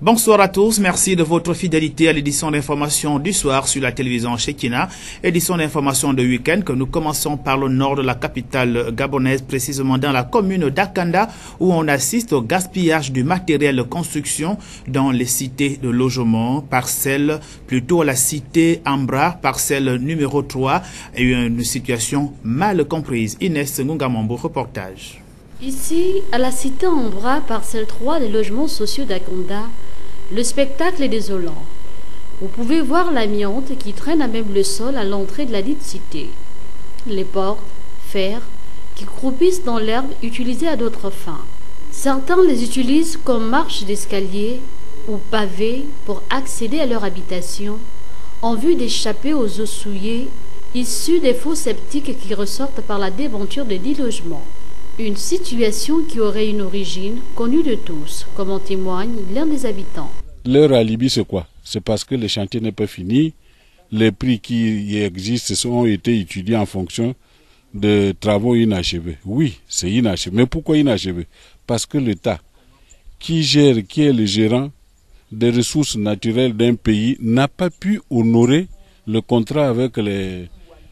Bonsoir à tous, merci de votre fidélité à l'édition d'information du soir sur la télévision Shekina, édition d'information de week-end que nous commençons par le nord de la capitale gabonaise, précisément dans la commune d'Akanda, où on assiste au gaspillage du matériel de construction dans les cités de logement, parcelle, plutôt la cité Ambra, parcelle numéro 3, et une situation mal comprise. Inès Ngungamambo, reportage. Ici, à la cité Ambra, parcelle 3 des logements sociaux d'Akanda, le spectacle est désolant. Vous pouvez voir l'amiante qui traîne à même le sol à l'entrée de la dite cité. Les portes, fer, qui croupissent dans l'herbe utilisées à d'autres fins. Certains les utilisent comme marche d'escalier ou pavés pour accéder à leur habitation en vue d'échapper aux eaux souillées issues des faux septiques qui ressortent par la déventure des dits logements. Une situation qui aurait une origine connue de tous, comme en témoigne l'un des habitants. Leur alibi, c'est quoi? C'est parce que le chantier n'est pas fini. Les prix qui existent ont été étudiés en fonction de travaux inachevés. Oui, c'est inachevé. Mais pourquoi inachevé? Parce que l'État, qui est le gérant des ressources naturelles d'un pays, n'a pas pu honorer le contrat avec les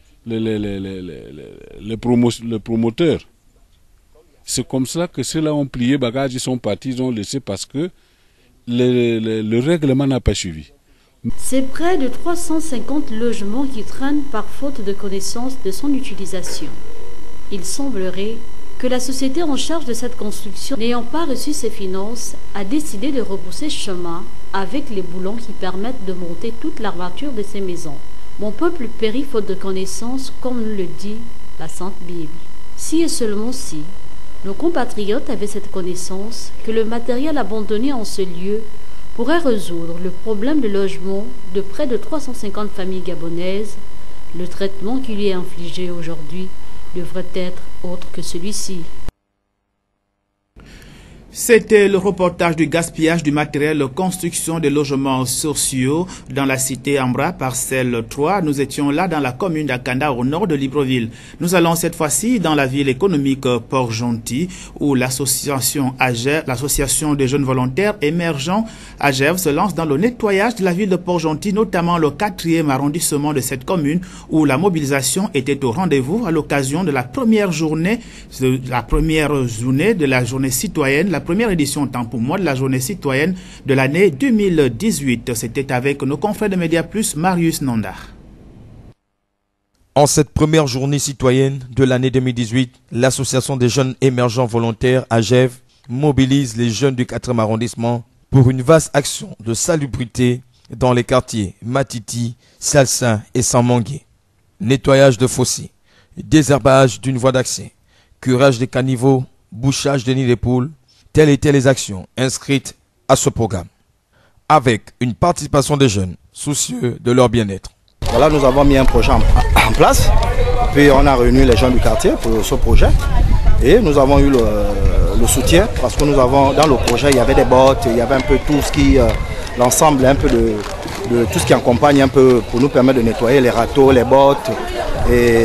promoteurs. C'est comme ça que ceux-là ont plié bagages, ils sont partis, ils ont laissé parce que le règlement n'a pas suivi. C'est près de 350 logements qui traînent par faute de connaissance de son utilisation. Il semblerait que la société en charge de cette construction, n'ayant pas reçu ses finances, a décidé de repousser chemin avec les boulons qui permettent de monter toute l'armature de ces maisons. Mon peuple périt faute de connaissance, comme le dit la Sainte Bible. Si et seulement si nos compatriotes avaient cette connaissance que le matériel abandonné en ce lieu pourrait résoudre le problème de logement de près de 350 familles gabonaises, le traitement qui lui est infligé aujourd'hui devrait être autre que celui-ci. C'était le reportage du gaspillage du matériel de construction des logements sociaux dans la cité Ambra, parcelle 3. Nous étions là dans la commune d'Akanda, au nord de Libreville. Nous allons cette fois-ci dans la ville économique Port-Gentil, où l'association des jeunes volontaires émergents AGEV se lance dans le nettoyage de la ville de Port-Gentil, notamment le 4e arrondissement de cette commune, où la mobilisation était au rendez-vous à l'occasion de la première journée de la journée citoyenne, la première édition, tant pour moi, de la journée citoyenne de l'année 2018. C'était avec nos confrères de Média Plus, Marius Nanda. En cette première journée citoyenne de l'année 2018, l'association des jeunes émergents volontaires AGEV mobilise les jeunes du 4e arrondissement pour une vaste action de salubrité dans les quartiers Matiti, Salsin et Samangué. Nettoyage de fossés, désherbage d'une voie d'accès, curage des caniveaux, bouchage des nids de poules, telles étaient les actions inscrites à ce programme, avec une participation des jeunes soucieux de leur bien-être. Voilà, nous avons mis un projet en place, puis on a réuni les gens du quartier pour ce projet, et nous avons eu le soutien, parce que nous avons, dans le projet, il y avait des bottes, il y avait un peu tout ce qui, l'ensemble un peu de tout ce qui accompagne un peu pour nous permettre de nettoyer les râteaux, les bottes et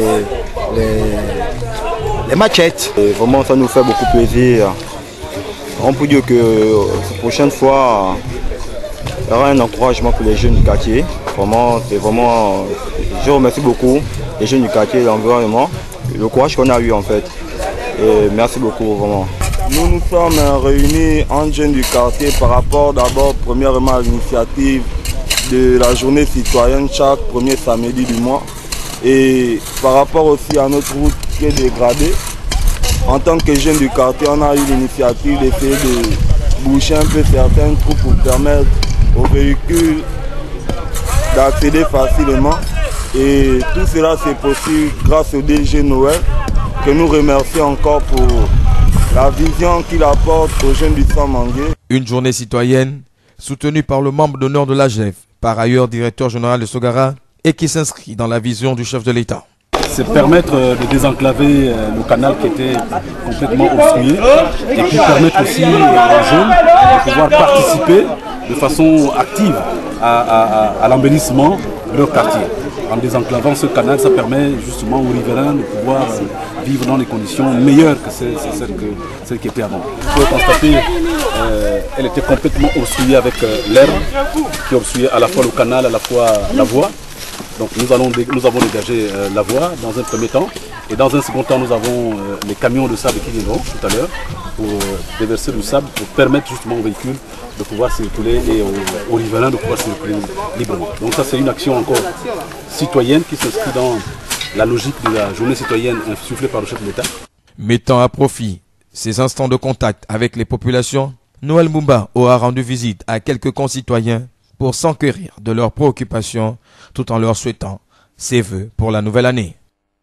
les machettes. Et vraiment, ça nous fait beaucoup plaisir. On peut dire que la prochaine fois, il y aura un encouragement pour les jeunes du quartier. Vraiment, je remercie beaucoup les jeunes du quartier et l'environnement, le courage qu'on a eu en fait. Et merci beaucoup vraiment. Nous sommes réunis en jeunes du quartier par rapport d'abord premièrement à l'initiative de la journée citoyenne chaque premier samedi du mois. Et par rapport aussi à notre route qui est dégradée. En tant que jeunes du quartier, on a eu l'initiative d'essayer de boucher un peu certains trous pour permettre aux véhicules d'accéder facilement. Et tout cela c'est possible grâce au DG Noël, que nous remercions encore pour la vision qu'il apporte aux jeunes du Samangué. Une journée citoyenne soutenue par le membre d'honneur de l'AGEV, par ailleurs directeur général de Sogara, et qui s'inscrit dans la vision du chef de l'État. C'est permettre de désenclaver le canal qui était complètement obstrué et puis permettre aussi aux jeunes de pouvoir participer de façon active à l'embellissement de leur quartier. En désenclavant ce canal, ça permet justement aux riverains de pouvoir vivre dans des conditions meilleures que celles qui étaient avant. Vous pouvez constater elle était complètement obstruée avec l'herbe qui obstruait à la fois le canal, à la fois la voie. Donc nous avons dégagé la voie dans un premier temps. Et dans un second temps, nous avons les camions de sable qui viendront tout à l'heure pour déverser du sable, pour permettre justement aux véhicules de pouvoir circuler et aux riverains de pouvoir circuler librement. Donc ça, c'est une action encore citoyenne qui s'inscrit dans la logique de la journée citoyenne insufflée par le chef de l'État. Mettant à profit ces instants de contact avec les populations, Noël Mumba aura rendu visite à quelques concitoyens pour s'enquérir de leurs préoccupations tout en leur souhaitant ses vœux pour la nouvelle année.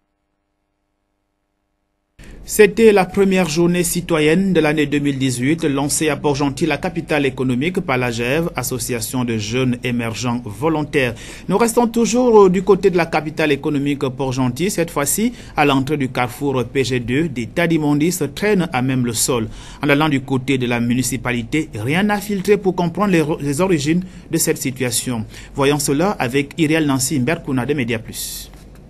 C'était la première journée citoyenne de l'année 2018 lancée à Port-Gentil, la capitale économique, par l'AGEV, Association de jeunes émergents volontaires. Nous restons toujours du côté de la capitale économique Port-Gentil. Cette fois-ci, à l'entrée du carrefour PG2, des tas d'immondices traînent à même le sol. En allant du côté de la municipalité, rien n'a filtré pour comprendre les origines de cette situation. Voyons cela avec Iriel Nancy Mberkouna de Média Plus.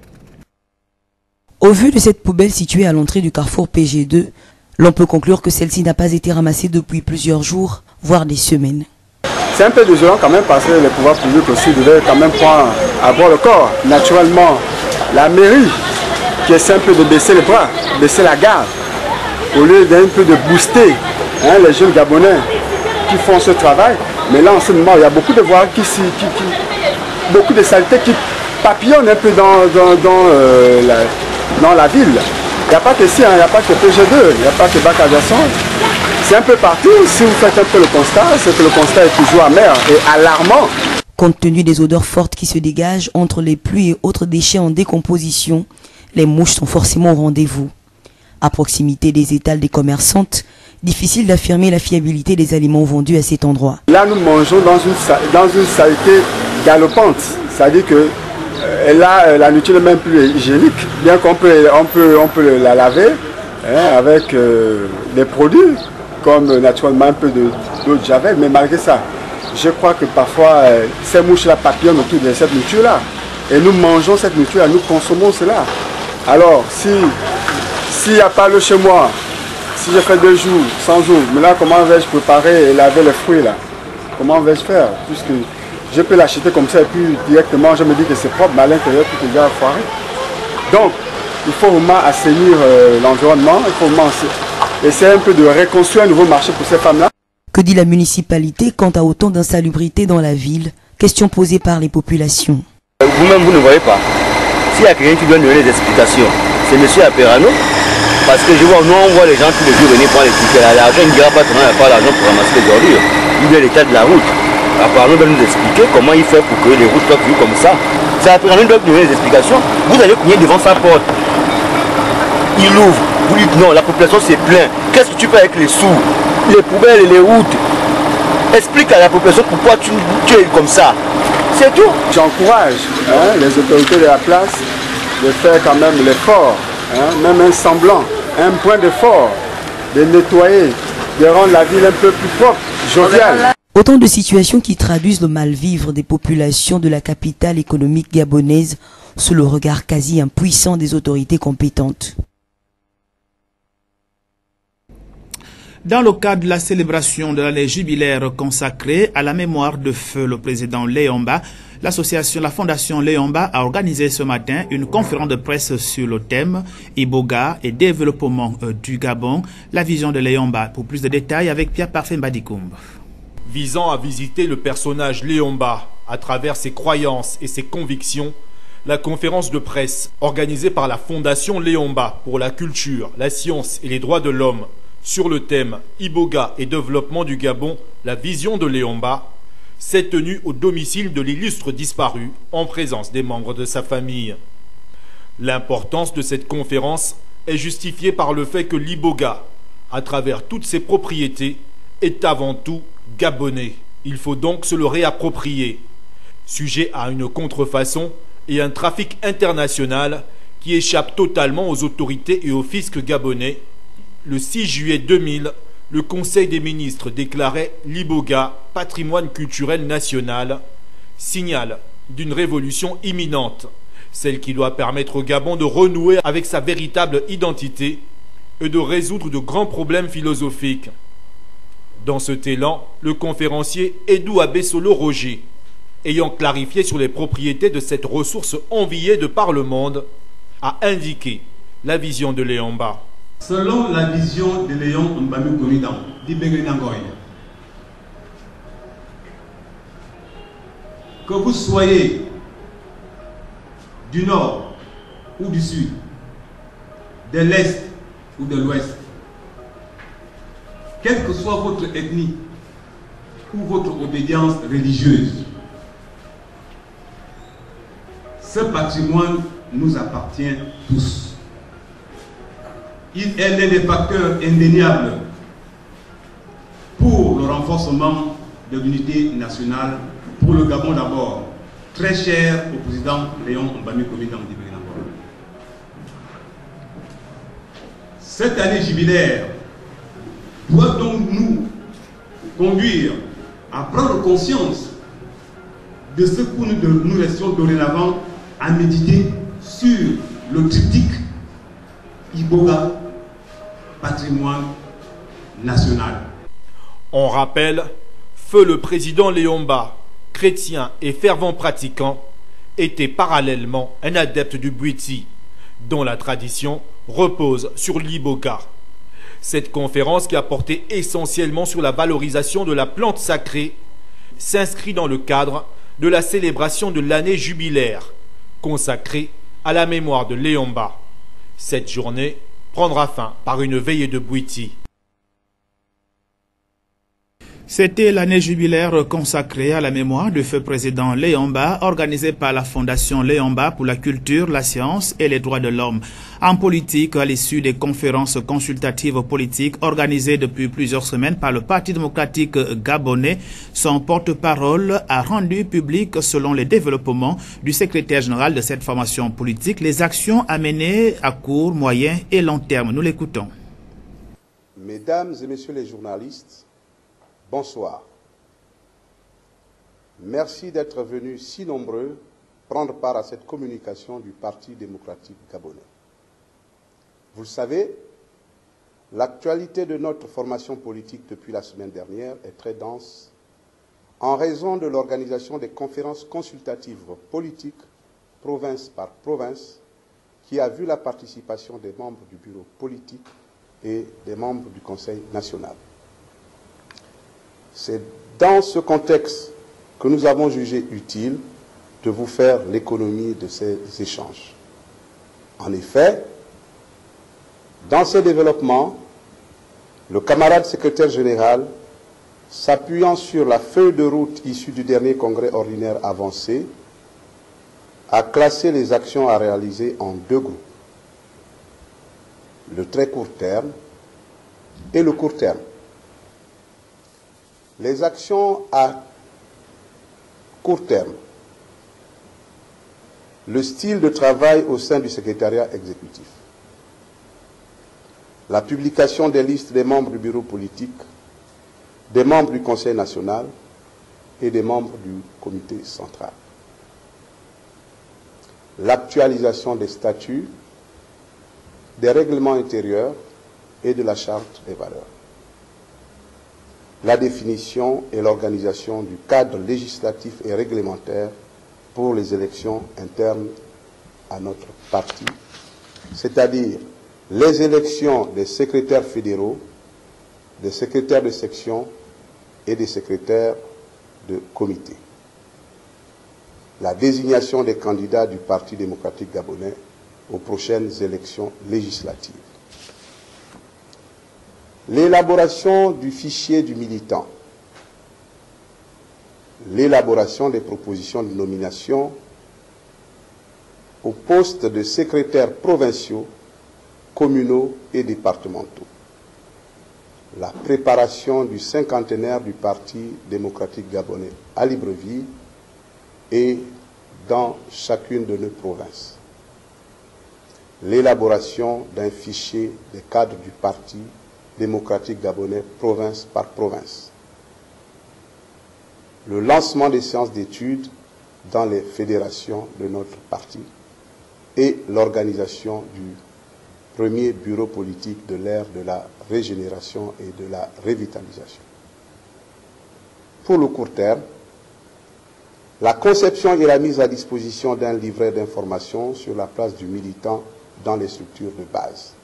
Au vu de cette poubelle située à l'entrée du carrefour PG2, l'on peut conclure que celle-ci n'a pas été ramassée depuis plusieurs jours, voire des semaines. C'est un peu désolant quand même parce que les pouvoirs publics aussi devaient quand même prendre à bord le corps. Naturellement, la mairie qui essaie un peu de baisser les bras, baisser la garde, au lieu d'un peu de booster les jeunes Gabonais qui font ce travail. Mais là en ce moment, il y a beaucoup de voies beaucoup de saletés qui papillonnent un peu dans la ville. Il n'y a pas que ici, il n'y a pas que PG2, il n'y a pas que Bac-Aviation. C'est un peu partout. Si vous faites un peu le constat, c'est que le constat est toujours amer et alarmant. Compte tenu des odeurs fortes qui se dégagent entre les pluies et autres déchets en décomposition, les mouches sont forcément au rendez-vous. À proximité des étals des commerçantes, difficile d'affirmer la fiabilité des aliments vendus à cet endroit. Là, nous mangeons dans une saleté galopante. C'est-à-dire que là, la nourriture n'est même plus hygiénique, bien qu'on peut la laver avec des produits, comme naturellement un peu d'eau de javel, mais malgré ça, je crois que parfois ces mouches-là papillonnent autour de cette nourriture-là. Et nous mangeons cette nourriture-là, nous consommons cela. Alors, s'il n'y a pas l'eau chez moi, si je fais 2 jours, 100 jours, mais là, comment vais-je préparer et laver les fruits là? Comment vais-je faire? Puisque je peux l'acheter comme ça et puis directement je me dis que c'est propre, mais à l'intérieur tout est déjà foiré. Donc il faut vraiment assainir l'environnement, il faut vraiment essayer un peu de reconstruire un nouveau marché pour ces femmes-là. Que dit la municipalité quant à autant d'insalubrité dans la ville? Question posée par les populations. Vous-même vous ne voyez pas. S'il y a quelqu'un qui doit donner des explications, c'est M. Aperano. Parce que je vois, nous on voit les gens tous les jours venir prendre les tickets. L'argent, il ne dira pas comment il n'y a pas l'argent pour ramasser les ordures. Il y a l'état de la route. Apparemment, doit nous expliquer comment il fait pour que les routes soient vues comme ça. C'est après nous doit donner des explications. Vous allez cogner devant sa porte. Il ouvre. Vous dites non, la population c'est plein. Qu'est-ce que tu fais avec les sous, les poubelles et les routes? Explique à la population pourquoi tu es comme ça. C'est tout. J'encourage les autorités de la place de faire quand même l'effort, même un semblant, un point d'effort, de nettoyer, de rendre la ville un peu plus propre, joviale. Autant de situations qui traduisent le mal-vivre des populations de la capitale économique gabonaise sous le regard quasi impuissant des autorités compétentes. Dans le cadre de la célébration de l'année jubilaire consacrée à la mémoire de feu le président Léomba, la fondation Léomba a organisé ce matin une conférence de presse sur le thème Iboga et développement du Gabon, la vision de Léomba. Pour plus de détails avec Pierre-Parfait Mbadikoumbe. Visant à visiter le personnage Léomba à travers ses croyances et ses convictions, la conférence de presse organisée par la Fondation Léomba pour la culture, la science et les droits de l'homme sur le thème Iboga et développement du Gabon, la vision de Léomba, s'est tenue au domicile de l'illustre disparu en présence des membres de sa famille. L'importance de cette conférence est justifiée par le fait que l'Iboga, à travers toutes ses propriétés, est avant tout gabonais. Il faut donc se le réapproprier. Sujet à une contrefaçon et un trafic international qui échappe totalement aux autorités et au fisc gabonais, le 6 juillet 2000, le Conseil des ministres déclarait l'Iboga patrimoine culturel national, signal d'une révolution imminente, celle qui doit permettre au Gabon de renouer avec sa véritable identité et de résoudre de grands problèmes philosophiques. Dans cet élan, le conférencier Edou Abessolo Roger, ayant clarifié sur les propriétés de cette ressource enviée de par le monde, a indiqué la vision de Léomba. Selon la vision de Léon Mbami Komidan, que vous soyez du nord ou du sud, de l'est ou de l'ouest, quelle que soit votre ethnie ou votre obédience religieuse, ce patrimoine nous appartient tous. Il est l'un des facteurs indéniables pour le renforcement de l'unité nationale, pour le Gabon d'abord, très cher au président Léon Mbami Komidan d'Ibérinangor. Cette année jubilaire doit donc nous conduire à prendre conscience de ce que nous restions dorénavant à méditer sur le triptyque Iboga, patrimoine national. On rappelle, feu le président Léomba, chrétien et fervent pratiquant, était parallèlement un adepte du Bwiti, dont la tradition repose sur l'Iboga. Cette conférence, qui a porté essentiellement sur la valorisation de la plante sacrée, s'inscrit dans le cadre de la célébration de l'année jubilaire, consacrée à la mémoire de Léomba. Cette journée prendra fin par une veillée de Bwiti. C'était l'année jubilaire consacrée à la mémoire du feu président Léomba, organisée par la Fondation Léomba pour la culture, la science et les droits de l'homme. En politique, à l'issue des conférences consultatives politiques organisées depuis plusieurs semaines par le Parti démocratique gabonais, son porte-parole a rendu public, selon les développements du secrétaire général de cette formation politique, les actions à mener à court, moyen et long terme. Nous l'écoutons. Mesdames et messieurs les journalistes, bonsoir. Merci d'être venus si nombreux prendre part à cette communication du Parti démocratique gabonais. Vous le savez, l'actualité de notre formation politique depuis la semaine dernière est très dense en raison de l'organisation des conférences consultatives politiques, province par province, qui a vu la participation des membres du bureau politique et des membres du Conseil national. C'est dans ce contexte que nous avons jugé utile de vous faire l'économie de ces échanges. En effet, dans ces développements, le camarade secrétaire général, s'appuyant sur la feuille de route issue du dernier congrès ordinaire avancé, a classé les actions à réaliser en deux groupes. Le très court terme et le court terme. Les actions à court terme. Le style de travail au sein du secrétariat exécutif. La publication des listes des membres du bureau politique, des membres du Conseil national et des membres du comité central. L'actualisation des statuts, des règlements intérieurs et de la charte des valeurs. La définition et l'organisation du cadre législatif et réglementaire pour les élections internes à notre parti, c'est-à-dire les élections des secrétaires fédéraux, des secrétaires de section et des secrétaires de comité. La désignation des candidats du Parti démocratique gabonais aux prochaines élections législatives. L'élaboration du fichier du militant. L'élaboration des propositions de nomination au poste de secrétaires provinciaux, communaux et départementaux. La préparation du cinquantenaire du Parti démocratique gabonais à Libreville et dans chacune de nos provinces. L'élaboration d'un fichier des cadres du Parti démocratique gabonais province par province. Le lancement des séances d'études dans les fédérations de notre parti et l'organisation du premier bureau politique de l'ère de la régénération et de la revitalisation. pour le court terme, la conception et la mise à disposition d'un livret d'information sur la place du militant dans les structures de base.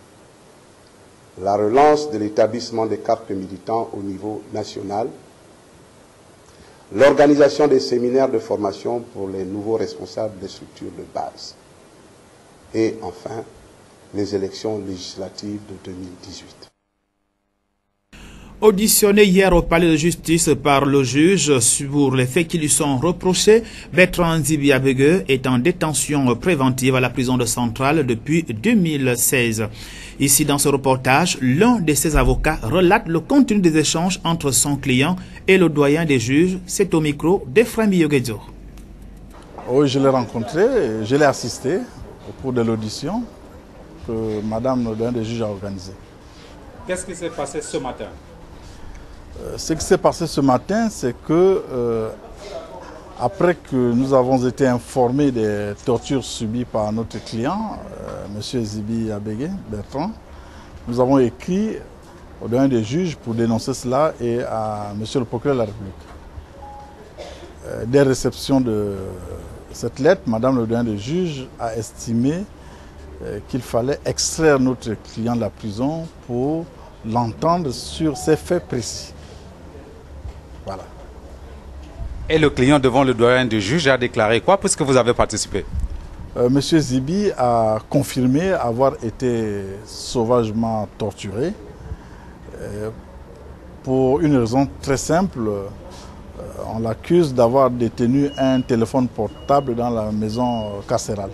La relance de l'établissement des cartes militants au niveau national. L'organisation des séminaires de formation pour les nouveaux responsables des structures de base. Et enfin, les élections législatives de 2018. Auditionné hier au palais de justice par le juge pour les faits qui lui sont reprochés, Bertrand Zibi Abege est en détention préventive à la prison de Centrale depuis 2016. Ici, dans ce reportage, l'un de ses avocats relate le contenu des échanges entre son client et le doyen des juges. C'est au micro d'Efraim Yogedzo. Oui, je l'ai rencontré, je l'ai assisté au cours de l'audition que Madame le doyen des juges a organisée. Qu'est-ce qui s'est passé ce matin? Ce qui s'est passé ce matin, c'est que après que nous avons été informés des tortures subies par notre client, M. Zibi Abege, Bertrand, nous avons écrit au doyen des juges pour dénoncer cela et à M. le procureur de la République. Dès réception de cette lettre, Madame le doyen des juges a estimé qu'il fallait extraire notre client de la prison pour l'entendre sur ces faits précis. Voilà. Et le client devant le doyen du juge a déclaré quoi puisque vous avez participé? Monsieur Zibi a confirmé avoir été sauvagement torturé pour une raison très simple. On l'accuse d'avoir détenu un téléphone portable dans la maison carcérale.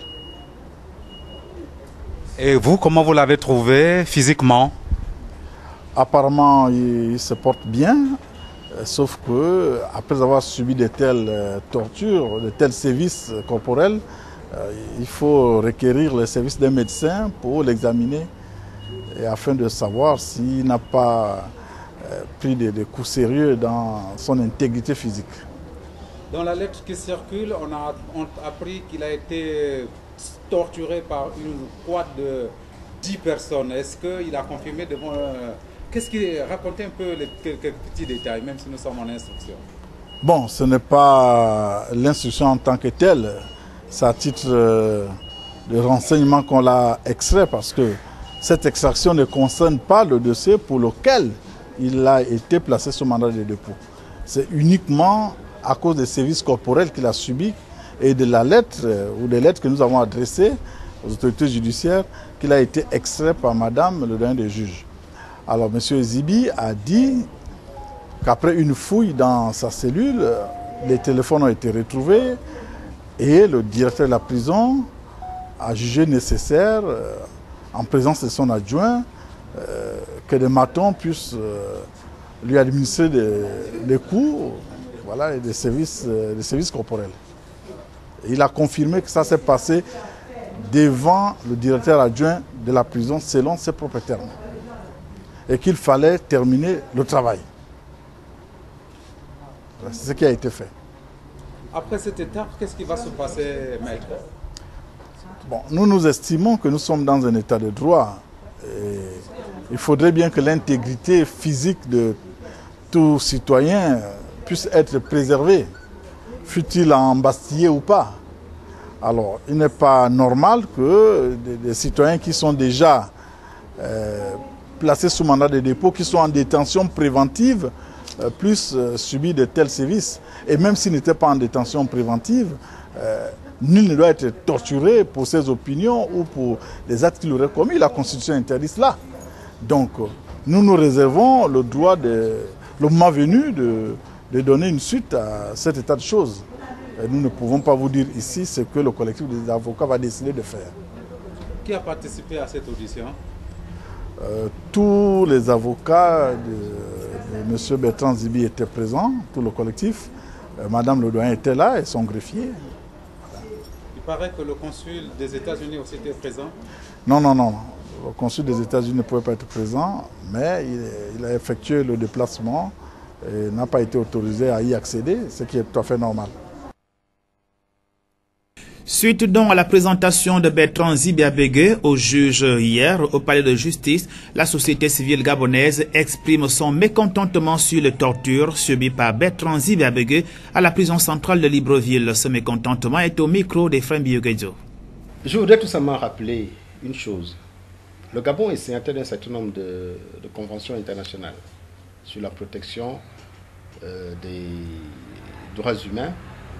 Et vous, comment vous l'avez trouvé physiquement? Apparemment, il se porte bien. Sauf que, après avoir subi de telles tortures, de tels sévices corporels, il faut requérir le service d'un médecin pour l'examiner afin de savoir s'il n'a pas pris des coups sérieux dans son intégrité physique. Dans la lettre qui circule, on a appris qu'il a été torturé par une quad de 10 personnes. Est-ce qu'il a confirmé devant... Racontez un peu quelques petits détails, même si nous sommes en instruction. Bon, ce n'est pas l'instruction en tant que telle. C'est à titre de renseignement qu'on l'a extrait parce que cette extraction ne concerne pas le dossier pour lequel il a été placé sous mandat de dépôt. C'est uniquement à cause des sévices corporels qu'il a subis et de la lettre ou des lettres que nous avons adressées aux autorités judiciaires qu'il a été extrait par Madame le doyen des juges. Alors, M. Zibi a dit qu'après une fouille dans sa cellule, les téléphones ont été retrouvés et le directeur de la prison a jugé nécessaire, en présence de son adjoint, que des matons puissent lui administrer des coups, voilà, et des services corporels. Et il a confirmé que ça s'est passé devant le directeur adjoint de la prison selon ses propres termes. Et qu'il fallait terminer le travail. C'est ce qui a été fait. Après cette étape, qu'est-ce qui va se passer, maître? Bon, nous estimons que nous sommes dans un état de droit. Et il faudrait bien que l'intégrité physique de tout citoyen puisse être préservée, fût-il embastillé ou pas. Alors, il n'est pas normal que des citoyens qui sont déjà placés sous mandat de dépôt, qui sont en détention préventive, puissent subir de tels sévices. Et même s'ils n'étaient pas en détention préventive, nul ne doit être torturé pour ses opinions ou pour les actes qu'il aurait commis. La Constitution interdit cela. Donc, nous nous réservons le droit, le moment venu, de donner une suite à cet état de choses. Et nous ne pouvons pas vous dire ici ce que le collectif des avocats va décider de faire. Qui a participé à cette audition? Tous les avocats de M. Bertrand Zibi étaient présents, tout le collectif. Madame le doyen était là et son greffier. Voilà. Il paraît que le consul des États-Unis aussi était présent. Non. Le consul des États-Unis ne pouvait pas être présent, mais il a effectué le déplacement et n'a pas été autorisé à y accéder, ce qui est tout à fait normal. Suite donc à la présentation de Bertrand Zibiabégué au juge hier au palais de justice, la société civile gabonaise exprime son mécontentement sur les tortures subies par Bertrand Zibiabégué à la prison centrale de Libreville. Ce mécontentement est au micro d'Efraim Bioguedzo. Je voudrais tout simplement rappeler une chose. Le Gabon est signataire d'un certain nombre de conventions internationales sur la protection des droits humains.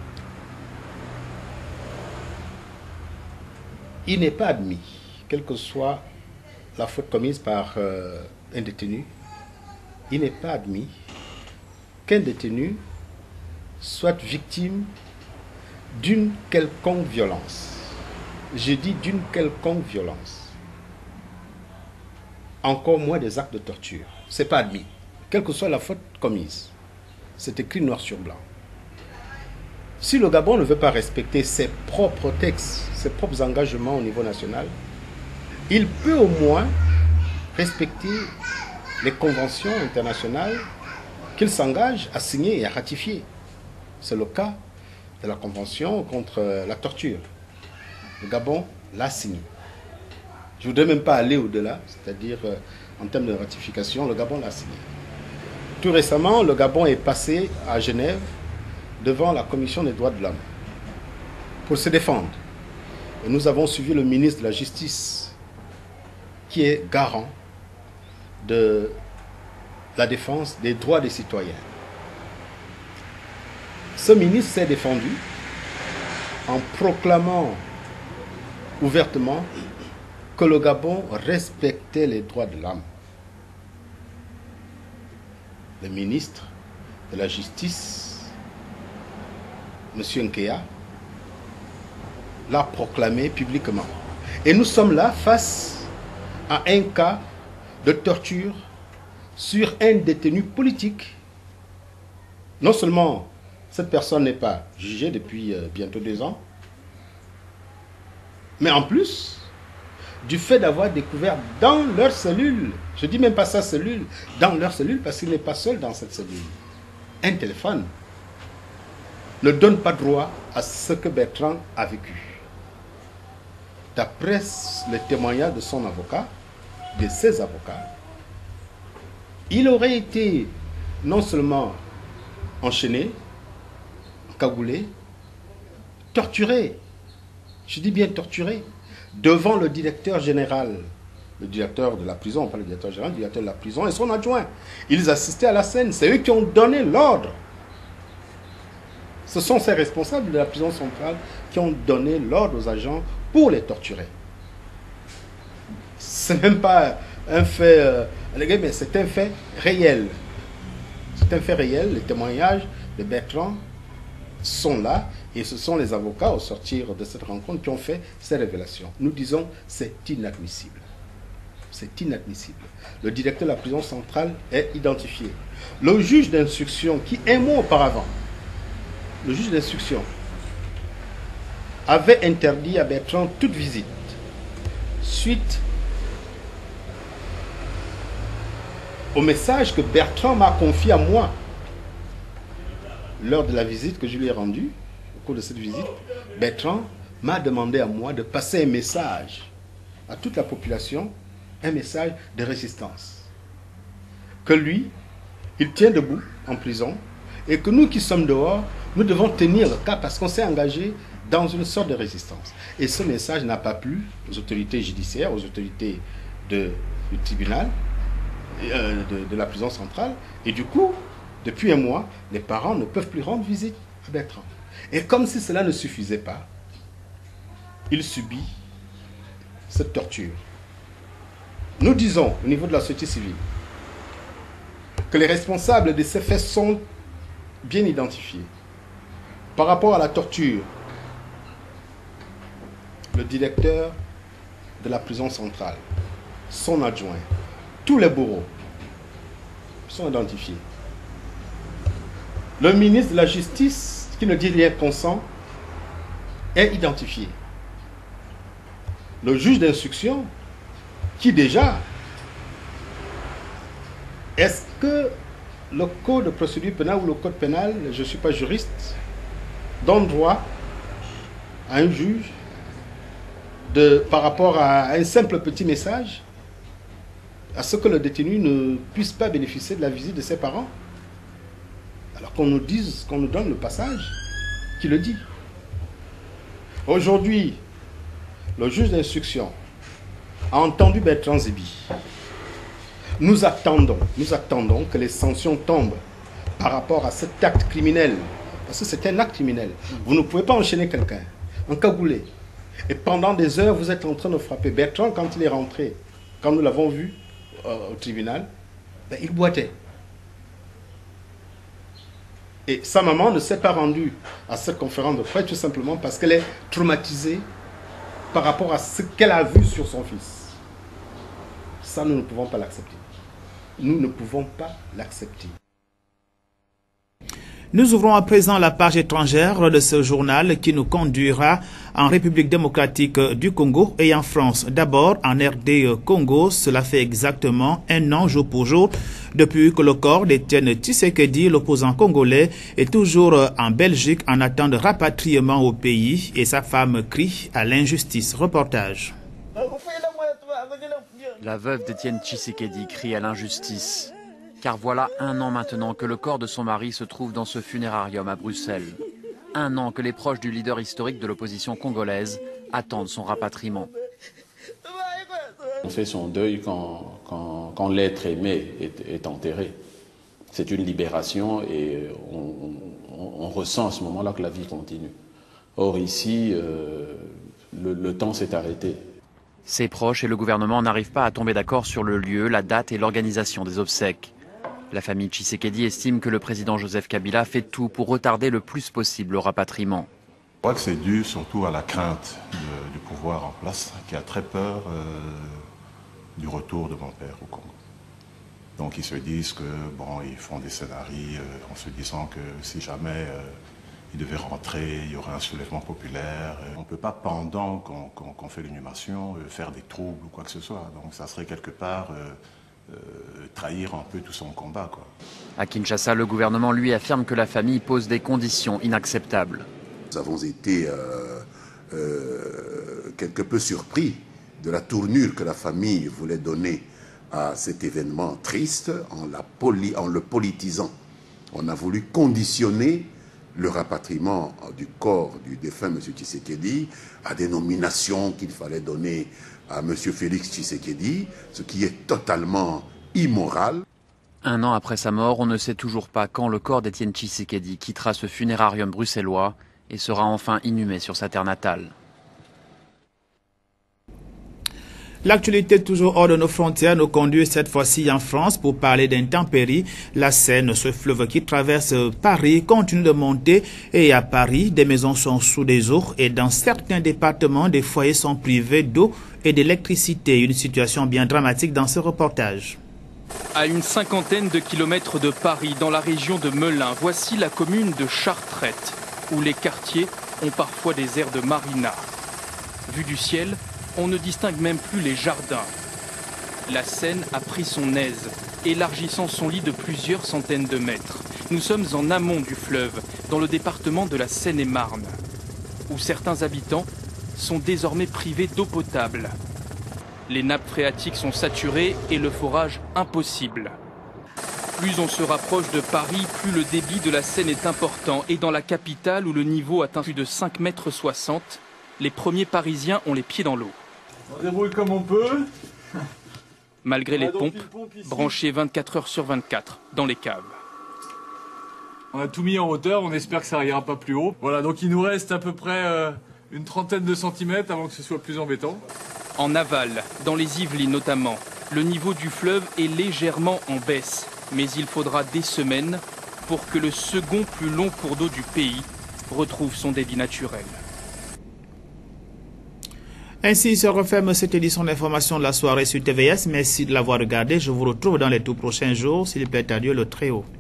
Il n'est pas admis, quelle que soit la faute commise par un détenu, il n'est pas admis qu'un détenu soit victime d'une quelconque violence. Je dis d'une quelconque violence. Encore moins des actes de torture. Ce n'est pas admis, quelle que soit la faute commise. C'est écrit noir sur blanc. Si le Gabon ne veut pas respecter ses propres textes, ses propres engagements au niveau national, il peut au moins respecter les conventions internationales qu'il s'engage à signer et à ratifier. C'est le cas de la convention contre la torture. Le Gabon l'a signé. Je ne voudrais même pas aller au-delà, c'est-à-dire en termes de ratification, le Gabon l'a signé. Tout récemment, le Gabon est passé à Genève devant la Commission des droits de l'homme pour se défendre. Et nous avons suivi le ministre de la Justice qui est garant de la défense des droits des citoyens. Ce ministre s'est défendu en proclamant ouvertement que le Gabon respectait les droits de l'homme. Le ministre de la Justice, M. Nkeya, l'a proclamé publiquement. Et nous sommes là face à un cas de torture sur un détenu politique. Non seulement cette personne n'est pas jugée depuis bientôt 2 ans, mais en plus, du fait d'avoir découvert dans leur cellule, je ne dis même pas sa cellule, dans leur cellule, parce qu'il n'est pas seul dans cette cellule, un téléphone ne donne pas droit à ce que Bertrand a vécu. D'après le témoignage de son avocat, de ses avocats, il aurait été non seulement enchaîné, cagoulé, torturé, je dis bien torturé, devant le directeur général, le directeur de la prison, pas le directeur général, le directeur de la prison et son adjoint. Ils assistaient à la scène, c'est eux qui ont donné l'ordre. Ce sont ces responsables de la prison centrale qui ont donné l'ordre aux agents pour les torturer. Ce n'est même pas un fait, mais c'est un fait réel. C'est un fait réel, les témoignages de Bertrand sont là et ce sont les avocats au sortir de cette rencontre qui ont fait ces révélations. Nous disons c'est inadmissible. C'est inadmissible. Le directeur de la prison centrale est identifié. Le juge d'instruction qui, un mois auparavant, le juge d'instruction avait interdit à Bertrand toute visite suite au message que Bertrand m'a confié à moi lors de la visite que je lui ai rendue. Au cours de cette visite, Bertrand m'a demandé à moi de passer un message à toute la population, un message de résistance. Que lui, il tient debout en prison et que nous qui sommes dehors, nous devons tenir le cap parce qu'on s'est engagé dans une sorte de résistance. Et ce message n'a pas plu aux autorités judiciaires, aux autorités du tribunal, de la prison centrale. Et du coup, depuis un mois, les parents ne peuvent plus rendre visite à Bertrand. Et comme si cela ne suffisait pas, il subit cette torture. Nous disons, au niveau de la société civile, que les responsables de ces faits sont bien identifiés. Par rapport à la torture, le directeur de la prison centrale, son adjoint, tous les bourreaux sont identifiés. Le ministre de la Justice, qui ne dit rien consent, est identifié. Le juge d'instruction, qui déjà, est-ce que le code de procédure pénale ou le code pénal, je ne suis pas juriste, donne droit à un juge par rapport à un simple petit message, à ce que le détenu ne puisse pas bénéficier de la visite de ses parents, alors qu'on nous donne le passage qui le dit. Aujourd'hui, le juge d'instruction a entendu Bertrand Zébi. Nous attendons que les sanctions tombent par rapport à cet acte criminel. Parce que c'est un acte criminel. Vous ne pouvez pas enchaîner quelqu'un, encagoulé. Et pendant des heures, vous êtes en train de frapper. Bertrand, quand il est rentré, quand nous l'avons vu au tribunal, ben, il boitait. Et sa maman ne s'est pas rendue à cette conférence de presse tout simplement parce qu'elle est traumatisée par rapport à ce qu'elle a vu sur son fils. Ça, nous ne pouvons pas l'accepter. Nous ne pouvons pas l'accepter. Nous ouvrons à présent la page étrangère de ce journal qui nous conduira en République démocratique du Congo et en France. D'abord, en RD Congo, cela fait exactement un an jour pour jour depuis que le corps d'Étienne Tshisekedi, l'opposant congolais, est toujours en Belgique en attente de rapatriement au pays et sa femme crie à l'injustice. Reportage. La veuve d'Étienne Tshisekedi crie à l'injustice. Car voilà un an maintenant que le corps de son mari se trouve dans ce funérarium à Bruxelles. Un an que les proches du leader historique de l'opposition congolaise attendent son rapatriement. On fait son deuil quand l'être aimé est enterré. C'est une libération et on ressent à ce moment-là que la vie continue. Or ici, le temps s'est arrêté. Ses proches et le gouvernement n'arrivent pas à tomber d'accord sur le lieu, la date et l'organisation des obsèques. La famille Tshisekedi estime que le président Joseph Kabila fait tout pour retarder le plus possible le rapatriement. Je crois que c'est dû surtout à la crainte du pouvoir en place, qui a très peur du retour de mon père au Congo. Donc ils se disent que, bon, ils font des scénarios en se disant que si jamais il devait rentrer, il y aurait un soulèvement populaire. On ne peut pas, pendant qu'on fait l'inhumation, faire des troubles ou quoi que ce soit. Donc ça serait quelque part trahir un peu tout son combat, quoi. À Kinshasa, le gouvernement, lui, affirme que la famille pose des conditions inacceptables. Nous avons été quelque peu surpris de la tournure que la famille voulait donner à cet événement triste en le politisant. On a voulu conditionner le rapatriement du corps du défunt M. Tshisekedi à des nominations qu'il fallait donner à M. Félix Tshisekedi, ce qui est totalement immoral. Un an après sa mort, on ne sait toujours pas quand le corps d'Étienne Tshisekedi quittera ce funérarium bruxellois et sera enfin inhumé sur sa terre natale. L'actualité toujours hors de nos frontières nous conduit cette fois-ci en France pour parler d'intempéries. La Seine, ce fleuve qui traverse Paris, continue de monter et à Paris, des maisons sont sous des eaux et dans certains départements, des foyers sont privés d'eau et d'électricité. Une situation bien dramatique dans ce reportage. À une cinquantaine de kilomètres de Paris, dans la région de Melun, voici la commune de Chartrette, où les quartiers ont parfois des airs de marina. Vu du ciel, on ne distingue même plus les jardins. La Seine a pris son aise, élargissant son lit de plusieurs centaines de mètres. Nous sommes en amont du fleuve, dans le département de la Seine-et-Marne, où certains habitants sont désormais privés d'eau potable. Les nappes phréatiques sont saturées et le forage impossible. Plus on se rapproche de Paris, plus le débit de la Seine est important. Et dans la capitale, où le niveau atteint plus de 5,60 m, les premiers Parisiens ont les pieds dans l'eau. On débrouille comme on peut. Malgré les pompes, branchées 24 heures sur 24 dans les caves. On a tout mis en hauteur, on espère que ça n'ira pas plus haut. Voilà, donc il nous reste à peu près une trentaine de centimètres avant que ce soit plus embêtant. En aval, dans les Yvelines notamment, le niveau du fleuve est légèrement en baisse. Mais il faudra des semaines pour que le second plus long cours d'eau du pays retrouve son débit naturel. Ainsi se referme cette édition d'information de la soirée sur TVS. Merci de l'avoir regardé. Je vous retrouve dans les tout prochains jours, s'il plaît à Dieu le Très-Haut.